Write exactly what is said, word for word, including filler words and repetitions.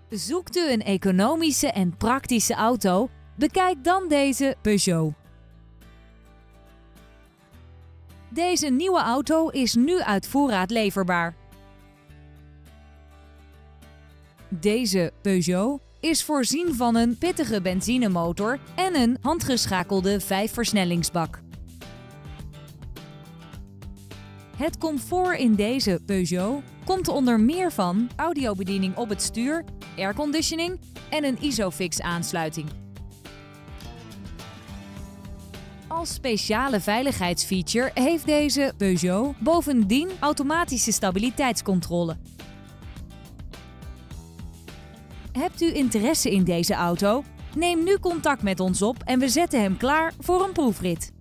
Zoekt u een economische en praktische auto? Bekijk dan deze Peugeot. Deze nieuwe auto is nu uit voorraad leverbaar. Deze Peugeot is voorzien van een pittige benzinemotor en een handgeschakelde vijfversnellingsbak. Het comfort in deze Peugeot komt onder meer van audiobediening op het stuur, airconditioning en een Isofix-aansluiting. Als speciale veiligheidsfeature heeft deze Peugeot bovendien automatische stabiliteitscontrole. Hebt u interesse in deze auto? Neem nu contact met ons op en we zetten hem klaar voor een proefrit.